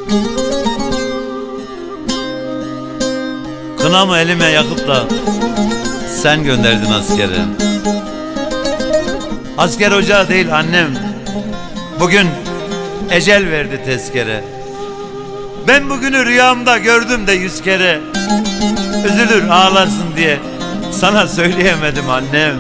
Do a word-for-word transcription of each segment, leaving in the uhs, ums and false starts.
Kınamı elime yakıp da sen gönderdin askere. Asker ocağı değil annem, bugün ecel verdi tezkere. Ben bugünü rüyamda gördüm de yüz kere. Üzülür ağlarsın diye sana söyleyemedim annem.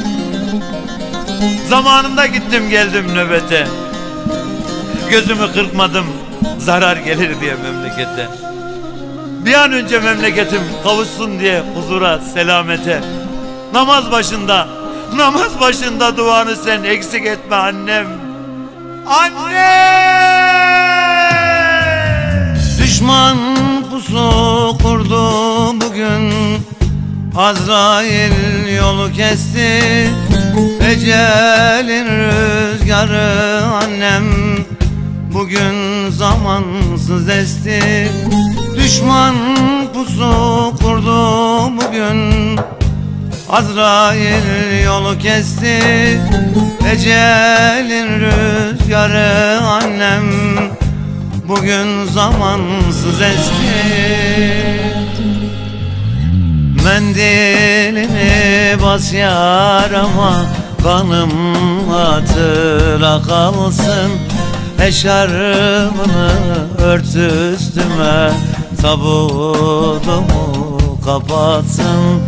Zamanında gittim geldim nöbete. Gözümü kırpmadım zarar gelir diye memlekete. Bir an önce memleketim kavuşsun diye huzura, selamete. Namaz başında, namaz başında duanı sen eksik etme annem. Anne! Düşman pusu kurdu bugün, Azrail yolu kesti. Ecelin rüzgarı annem, bugün zamansız esti. Düşman pusu kurdu bugün, Azrail yolu kesti. Ecelin rüzgarı annem, bugün zamansız esti. Mendilini bas yarama, kanım hatıra kalsın. Eşarbını ört üstüme, tabutumu kapatsın.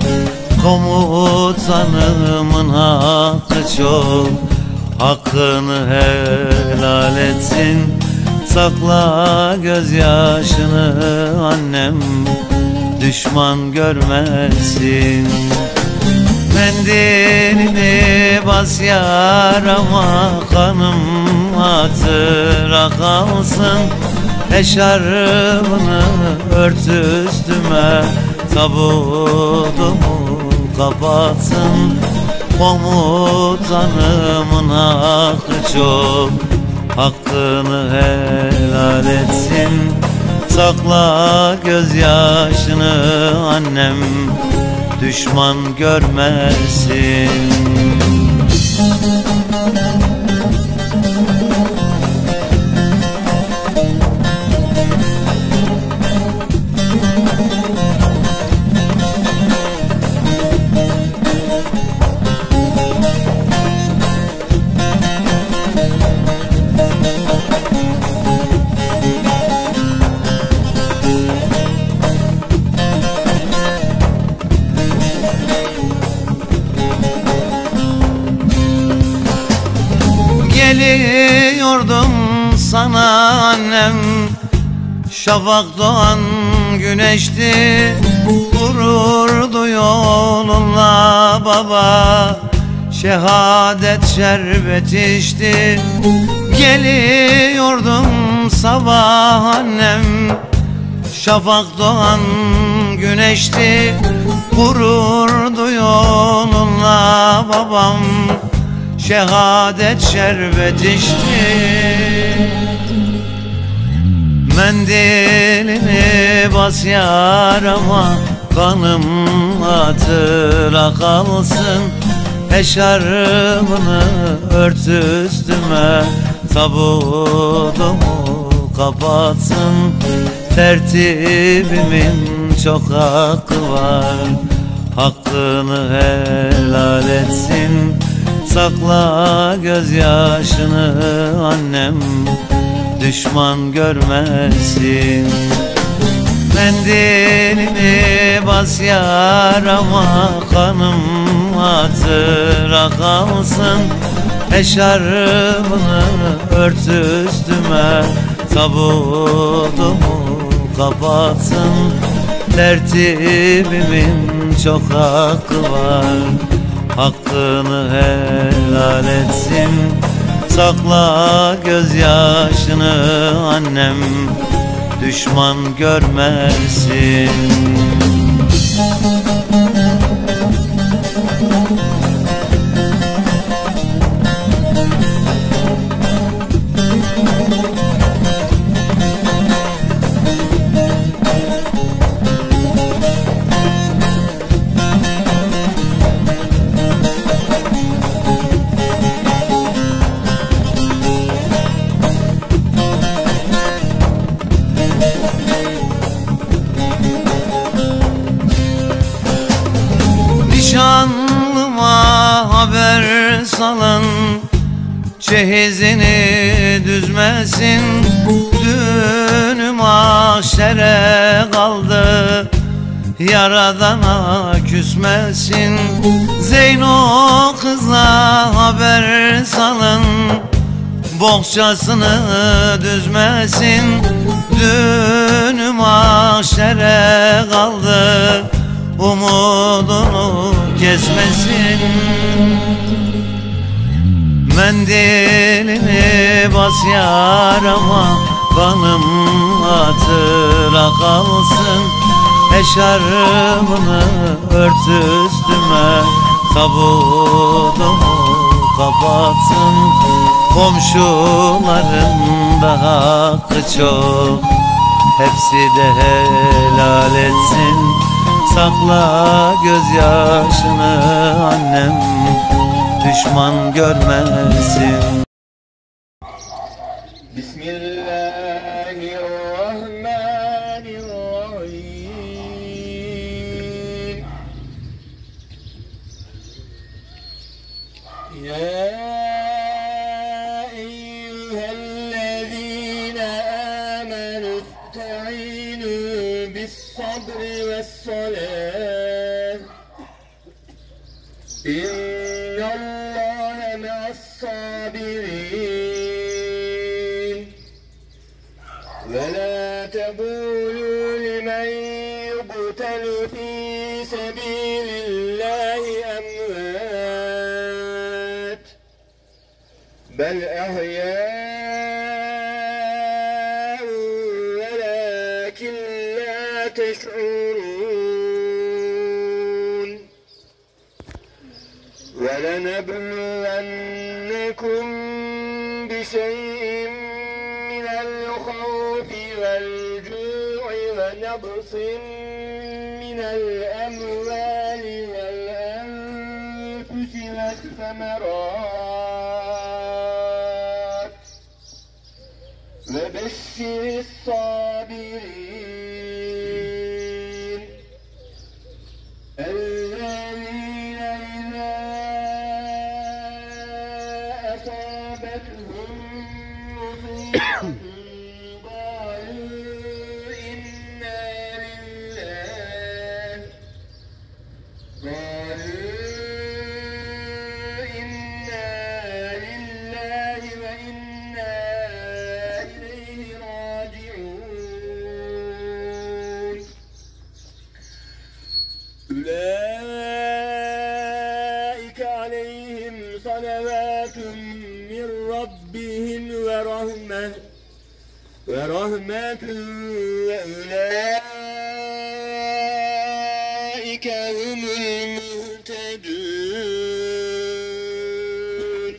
Komutanımın hakkı çok, hakkını helal etsin. Sakla gözyaşını annem, düşman görmesin. Mendilini bas yarama, kanım hatıra kalsın. Eşarbını ört üstüme, tabutumu kapatsın. Komutanımın hakkı çok, hakkını helal etsin. Sakla gözyaşını annem, düşman görmesin. Geliyordum sana annem, şafak doğan güneşti. Vururdu yolunla baba, şehadet şerbeti içti. Geliyordum sabah annem, şafak doğan güneşti. Vururdu yolunla babam, şehadet şerbet içti. Mendilini bas yarama, kanım hatıra kalsın. Eşarbını ört üstüme, tabutumu kapatsın. Tertibimin çok hakkı var, hakkını helal etsin. Sakla gözyaşını annem, düşman görmesin. Mendilini bas yarama, kanım hatıra kalsın. Eşarbını ört üstüme, tabutumu kapatsın. Tertibimin çok hakkı var, hakkını helal etsin. Sakla gözyaşını annem, düşman görmesin. cehizini düzmesin. Dünü mahşere kaldı, Yaradana küsmesin. Zeyno kızla haber salın, bohçasını düzmesin. Dünü mahşere kaldı, umudunu kesmesin. Mendilini bas yarama, kanım hatıra kalsın. Eşarbını ört üstüme, tabutumu kapatsın. Komşuların da hakkı çok, hepsi de helal etsin. Sakla gözyaşını annem, düşman görmesin. Bismillahirrahmanirrahim. Ya eyyühellezine amenu ista'inu bis sabri ves salah. İnnallâhe me'as-sabirin. Ve la tegûlû limen yuqtelu fî sebîlillâhi emvât. Bel ahyâ'un velâkin lâ teş'urûn. وَلَنَبْلُوَنَّكُمْ بِشَيْءٍ مِّنَ الْخَوْفِ وَالْجُوعِ وَنَقْصٍ مِّنَ الْأَمْوَالِ وَالْأَنفُسِ وَالثَّمَرَاتِ وَبَشِّرِ الصَّابِرِينَ الَّذِينَ إِذَا أَصَابَتْهُم مُّصِيبَةٌ قَالُوا إِنَّا لِلَّهِ قَالُوا إِنَّا لِلَّهِ وَإِنَّا إِلَيْهِ راجعون. أولئك عليهم صلوات من ربهم ورحمة ورحمة وأولئك هم المهتدون.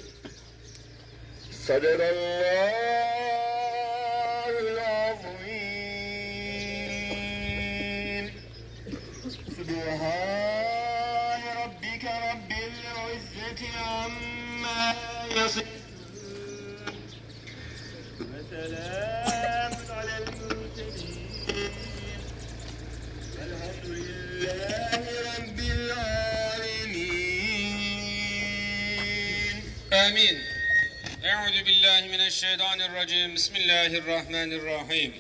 صدق الله العظيم. سبحان ربك رب العزة عما يصفون وسلام على المرسلين والحمد لله رب العالمين. آمين. أعوذ بالله من الشيطان الرجيم. بسم الله الرحمن الرحيم.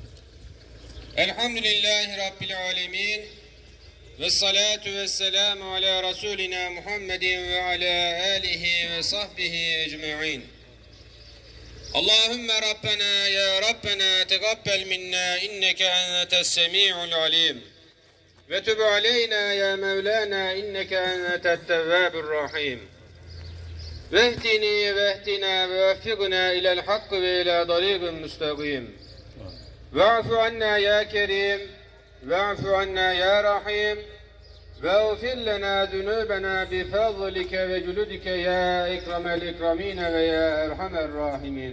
الحمد لله رب العالمين. والصلاة والسلام على رسولنا محمد وعلى آله وصحبه أجمعين. اللهم ربنا يا ربنا تقبل منا إنك أنت السميع العليم وتب علينا يا مولانا إنك أنت التواب الرحيم. واهدني واهدنا ووفقنا إلى الحق وإلى طريق مستقيم. واعف عنا يا كريم واعف عنا يا رحيم واغفر لنا ذنوبنا بفضلك وجلدك يا إكرم الإكرمين ويا أرحم الراحمين.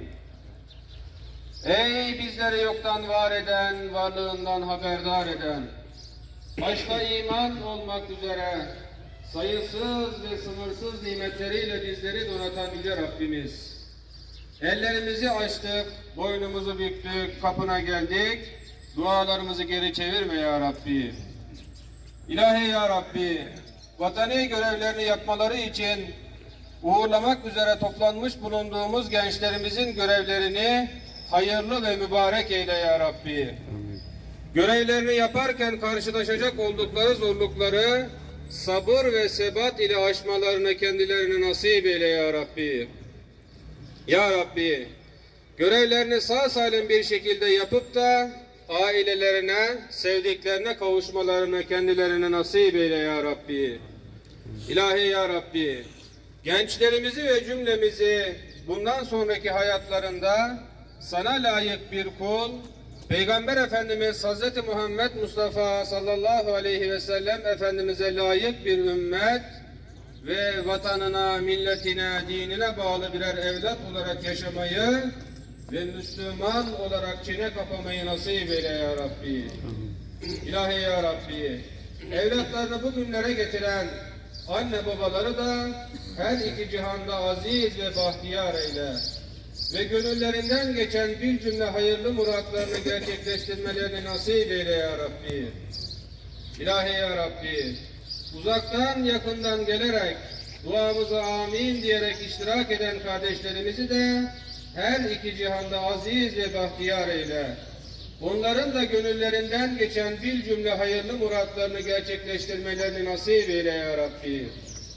Ey bizleri yoktan var eden, varlığından haberdar eden, başta iman olmak üzere sayısız ve sınırsız nimetleriyle bizleri donatan Yüce Rabbimiz. Ellerimizi açtık, boynumuzu büktük, kapına geldik. Dualarımızı geri çevirme ya Rabbi. İlahi ya Rabbi, vatani görevlerini yapmaları için uğurlamak üzere toplanmış bulunduğumuz gençlerimizin görevlerini hayırlı ve mübarek eyle ya Rabbi. Görevlerini yaparken karşılaşacak oldukları zorlukları sabır ve sebat ile aşmalarını kendilerine nasip eyle ya Rabbi. Ya Rabbi, görevlerini sağ salim bir şekilde yapıp da ailelerine, sevdiklerine kavuşmalarını kendilerine nasip eyle ya Rabbi. İlahi ya Rabbi, gençlerimizi ve cümlemizi bundan sonraki hayatlarında sana layık bir kul, Peygamber Efendimiz Hazreti Muhammed Mustafa sallallahu aleyhi ve sellem Efendimiz'e layık bir ümmet ve vatanına, milletine, dinine bağlı birer evlat olarak yaşamayı ve Müslüman olarak çene kapamayı nasip eyle ya Rabbi. İlahi ya Rabbi, evlatlarını bu günlere getiren anne babaları da her iki cihanda aziz ve bahtiyar eyle. Ve gönüllerinden geçen bir cümle hayırlı muratlarını gerçekleştirmelerini nasip eyle ya Rabbi. İlahi ya Rabbi, uzaktan yakından gelerek duamıza amin diyerek iştirak eden kardeşlerimizi de her iki cihanda aziz ve bahtiyar eyle. Onların da gönüllerinden geçen bir cümle hayırlı muratlarını gerçekleştirmelerini nasip eyle ya Rabbi.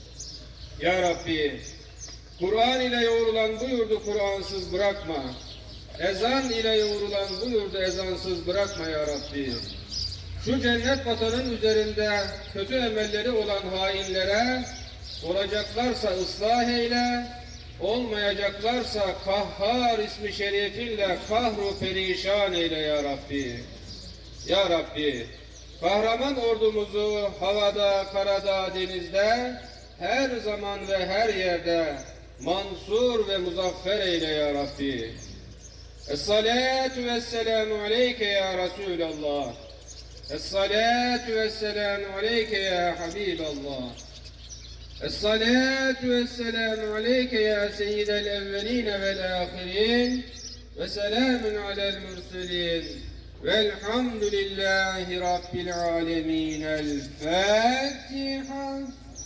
Ya Rabbi, Kur'an ile yoğrulan bu yurdu Kur'ansız bırakma. Ezan ile yoğrulan bu yurdu ezansız bırakma ya Rabbi. Şu cennet vatanın üzerinde kötü emelleri olan hainlere olacaklarsa ıslah eyle, olmayacaklarsa Kahhar ismi şerifinle kahru perişan eyle ya Rabbi. Ya Rabbi, kahraman ordumuzu havada, karada, denizde her zaman ve her yerde mansur ve muzaffer eyle ya Rabbi. Es-salatu vesselamu aleyke ya Resulallah. Es-salatu vesselamu aleyke ya Habiballah. Es-salatu vesselamu aleyke ya seyyidel evveline vel ahirin. Ve selamun alel murselin. Velhamdülillahi Rabbil alemin. El-Fatiha.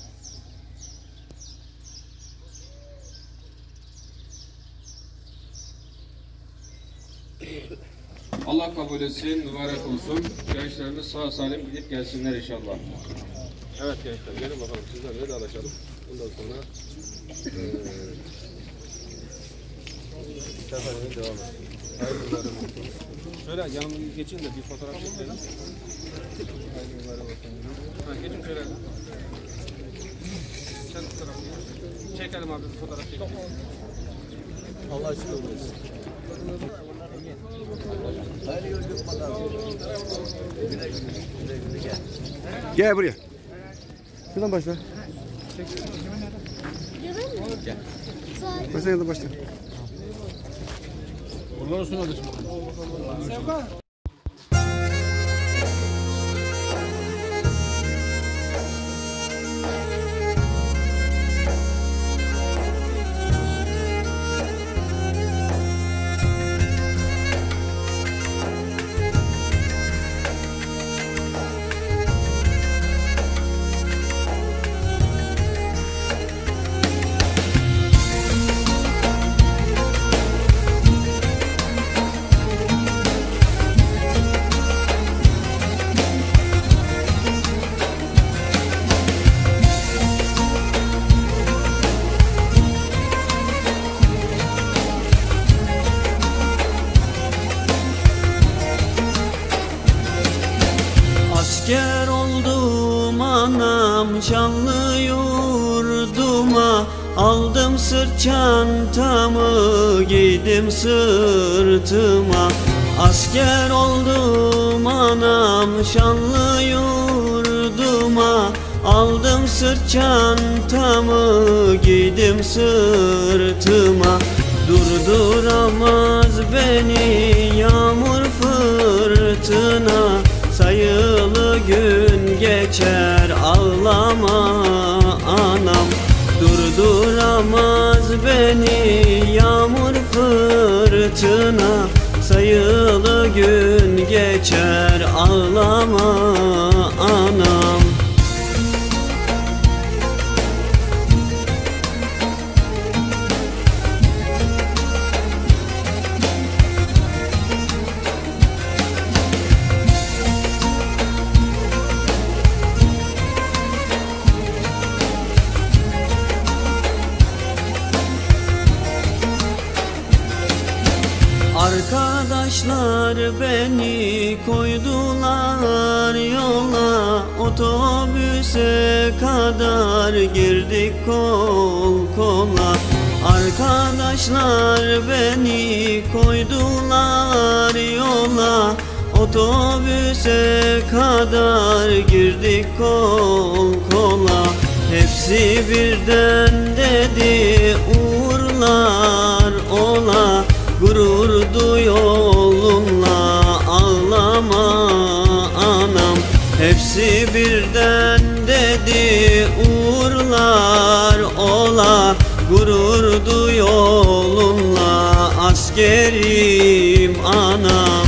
Allah kabul etsin, mübarek olsun. Gençlerimiz sağ salim gidip gelsinler inşallah. Evet gençler, gelin bakalım sizlerle de alışalım. Bundan sonra seferine devam edelim. Hayırlı günler olsun. Şöyle yanımı geçin de bir fotoğraf çekelim. Hayırlı günler olsun. Ha, geçin şöyle. Sen fotoğraf çekelim abi, bir fotoğraf çekelim. Allah aşkına olsun. Gel buraya. Şuradan başla. Gel. Başla yandan başla. Onlar olsun kardeşim. Sevkan. Asker oldum anam şanlı yurduma, aldım sırt çantamı giydim sırtıma. Asker oldum anam şanlı yurduma, aldım sırt çantamı giydim sırtıma. Durduramaz beni yağmur fırtına, sayılı gün geçer ağlama anam. Durduramaz beni yağmur fırtına, sayılı gün geçer ağlama anam. Arkadaşlar beni koydular yola, otobüse kadar girdik kol kola. Arkadaşlar beni koydular yola, otobüse kadar girdik kol kola. Hepsi birden dedi uğurlar ola, gururdu yolunla ağlama anam. Hepsi birden dedi uğurlar ola, gururdu yolunla askerim anam.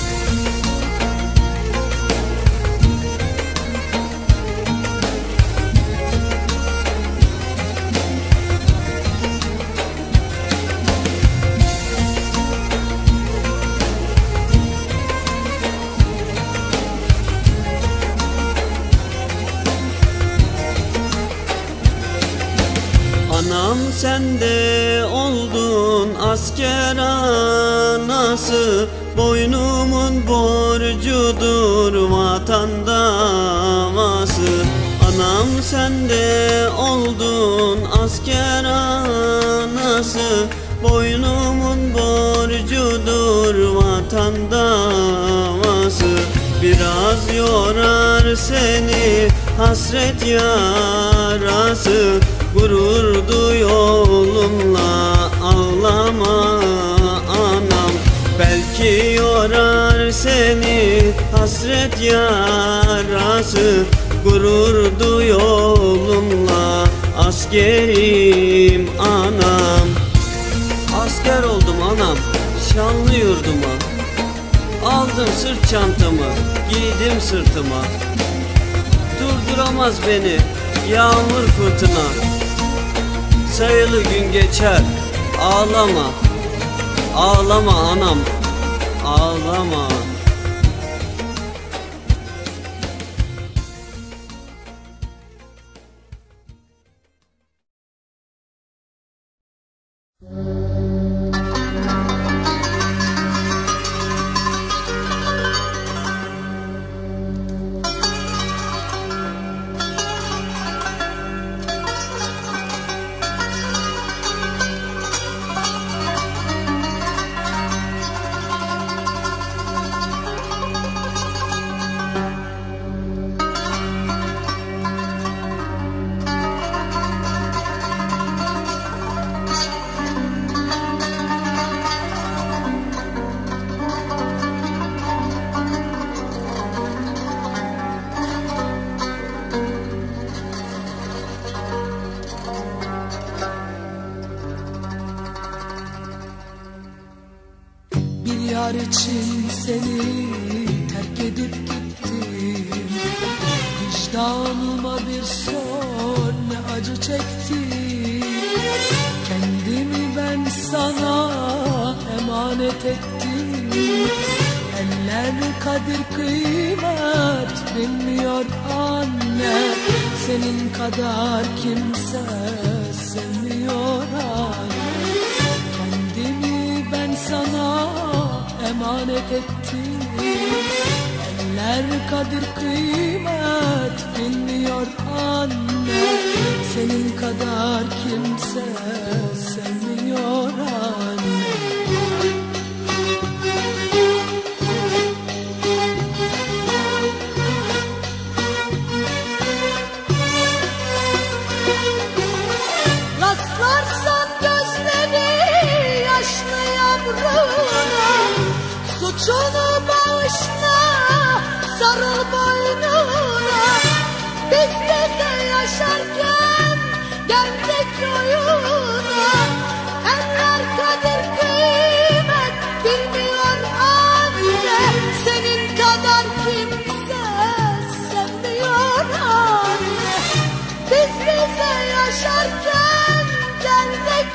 Anam sen de oldun asker anası, boynumun borcudur vatan davası. Anam sen de oldun asker anası, boynumun borcudur vatan davası. Biraz yorar seni hasret yarası, gururdu yolunla ağlama anam. Belki yorar seni hasret yarası, gururdu yolunla askerim anam. Asker oldum anam şanlı yurduma, aldım sırt çantamı giydim sırtıma. Durduramaz beni yağmur fırtına, sayılı gün geçer ağlama, ağlama anam, ağlama. Yar için seni terk edip gittim, vicdanıma bir sor ne acı çektim. Kendimi ben sana emanet ettim, eller kadir kıymet bilmiyor anne. Senin kadar kimse sevmiyor anne. Kendimi ben sana emanet ettim, eller kadir kıymet bilmiyor anne. Senin kadar kimse sevmiyor anne. Rastlarsan gözleri yaşlı yavruna, suçunu bağışla, sarıl boynuna. Biz bize yaşarken geldik oyuna, eller kadir kıymet bilmiyor anne. Senin kadar kimse sevmiyor anne. Biz bize yaşarken geldik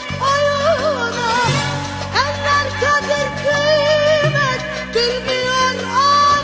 oyuna, eller kadir kıymet bilmiyor anne.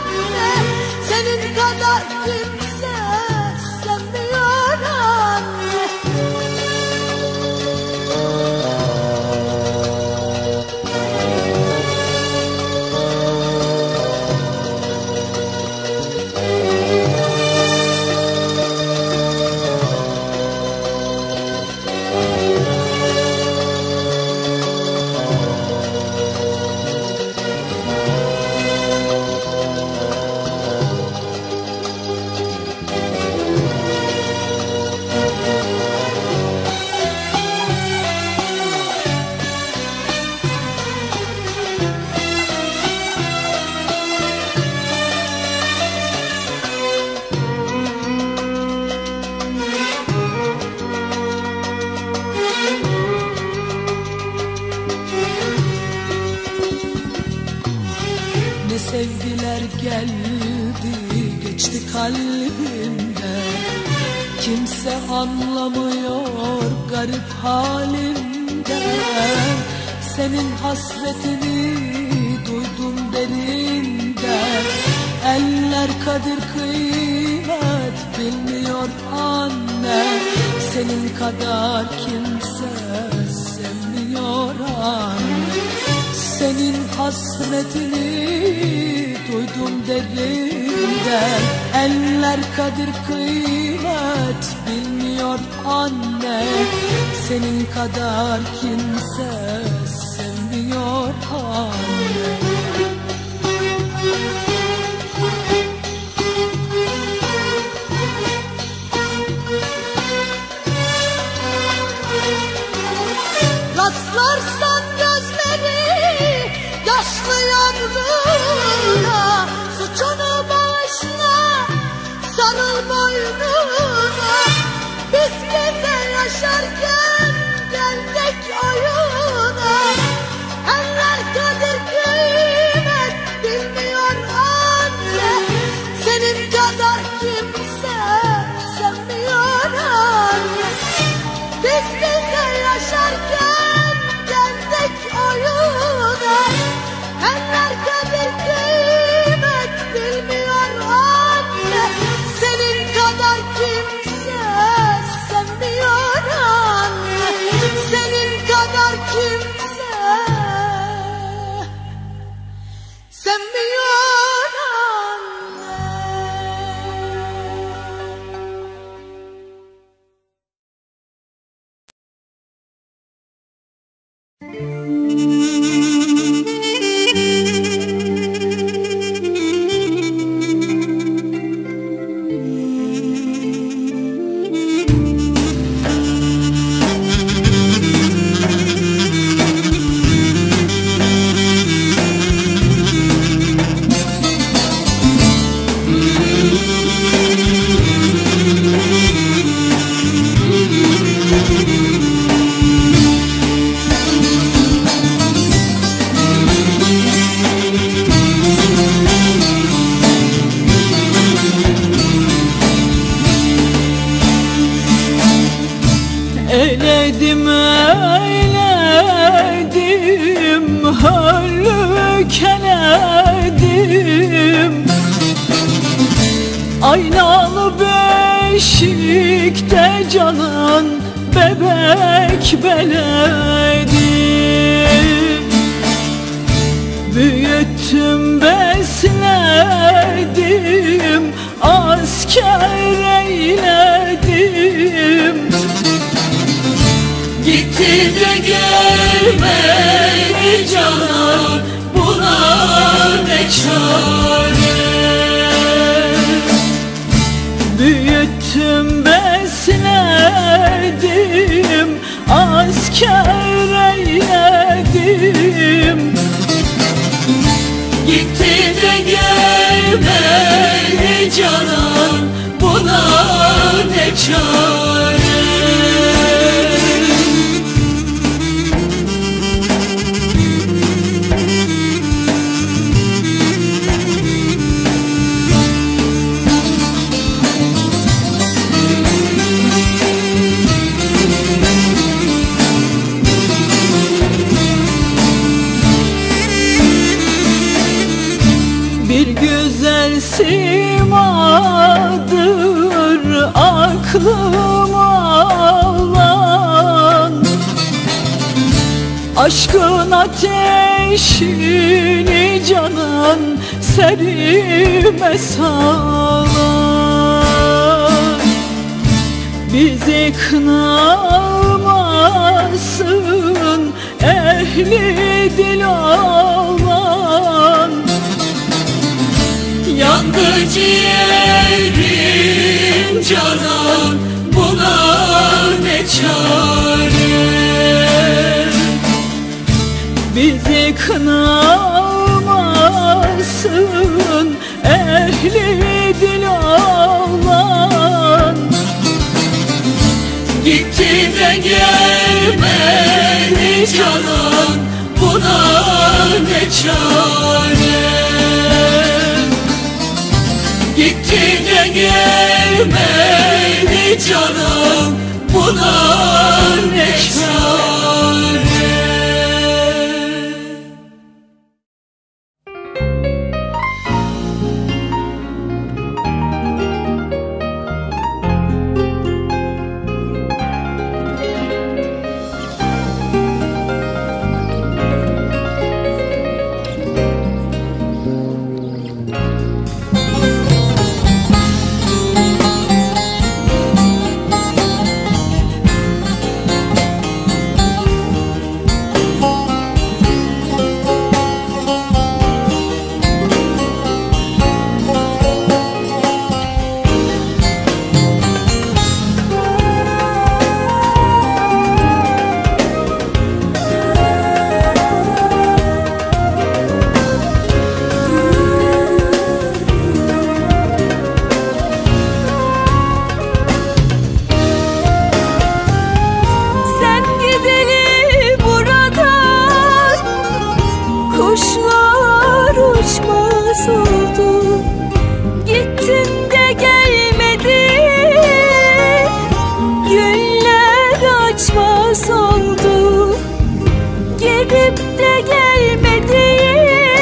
sevgiler geldi geçti kalbimden. Kimse anlamıyor garip halimden. Senin hasretini duydum derinden. Eller kadir kıymet bilmiyor anne. Senin kadar kimse sevmiyor anne. Senin hasretini duydum derinden. Eller kadir kıymet bilmiyor anne. Senin kadar kimse sevmiyor anne. Rastlarsan gözleri yaşlı yavruna, suçunu bağışla, sarıl boynuna. Biz bize yaşarken geldik oyuna. Eller kadir kıymet bilmiyor anne. Senin kadar kimse sevmiyor anne. Biz bize yaşarken geldik oyuna. Eller kadir kıymet bilmiyor anne. Senin kadar kimse sevmiyor anne. Senin kadar kimse sevmiyor anne. Eyledim eyledim höllük eledim. Aynalı beşikte canın bebek beledim. Büyüttüm besledim asker eyledim. Gitti de gelmedi canım, buna ne çare. Büyüttüm besledim asker eyledim. Gitti de gelmedi canım, buna ne çare. Bir güzel simadır aklıma alan. Aşkın ateşini canın serime salan. Bizi kınamasın ehli dil olan. Yandı ciğerim canan, buna ne çare. Bizi kınamasın ehli dil olan. Gitti de gelmedi canan, buna ne çare. Sevmedi canım, buna ne çare? Kuşlar uçmaz oldu, gittin de gelmedin. Güller açmaz oldu, gidip de gelmedin.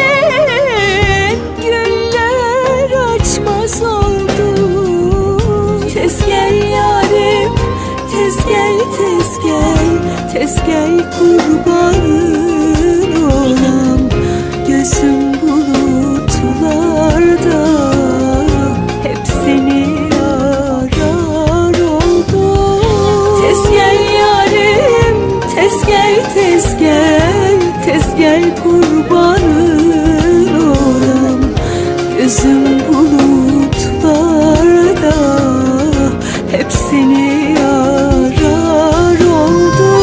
Güller açmaz oldu. Tez gel yarim, tez gel, tez gel, tez gel kurbanım olam. Gözüm bulutlarda, hep seni arar oldu. Tez gel yarim, tez gel, tez gel, tez gel kurbanın olam. Gözüm bulutlarda, hep seni arar oldu.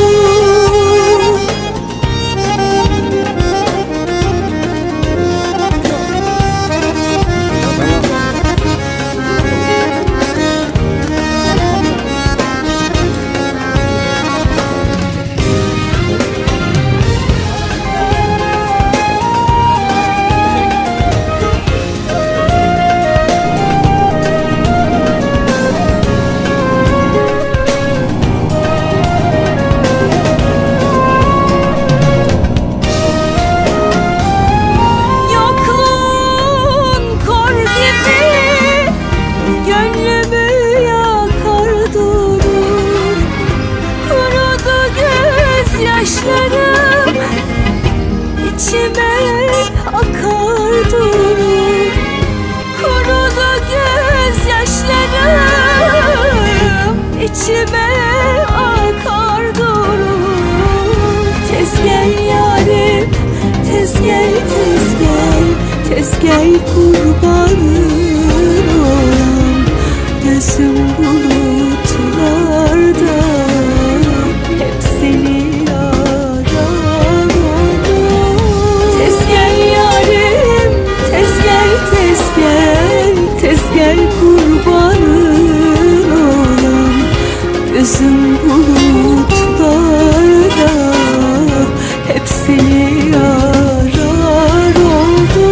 Yaşlarım içime akar durur. Kurudu gözyaşlarım içime akar durur. Tez gel yarim, tez gel, tez gel, tez gel kurbanın olam. Gözüm bulutlarda, hep seni gel kurbanın olam. Gözüm bulutlarda, hep seni arar oldu.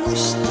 kuşlar